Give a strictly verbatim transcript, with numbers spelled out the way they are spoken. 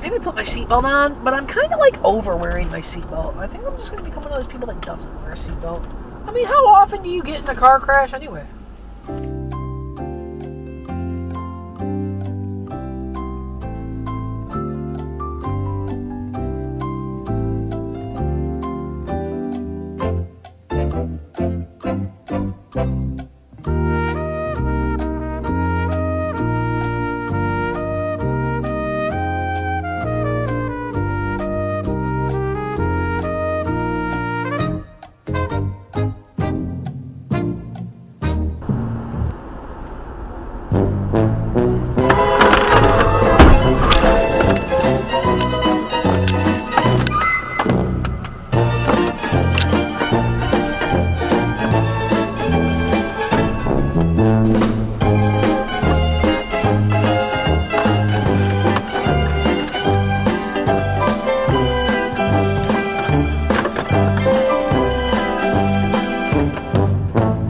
maybe put my seatbelt on, but I'm kind of like over wearing my seatbelt. I think I'm just going to become one of those people that doesn't wear a seatbelt. I mean, how often do you get in a car crash anyway?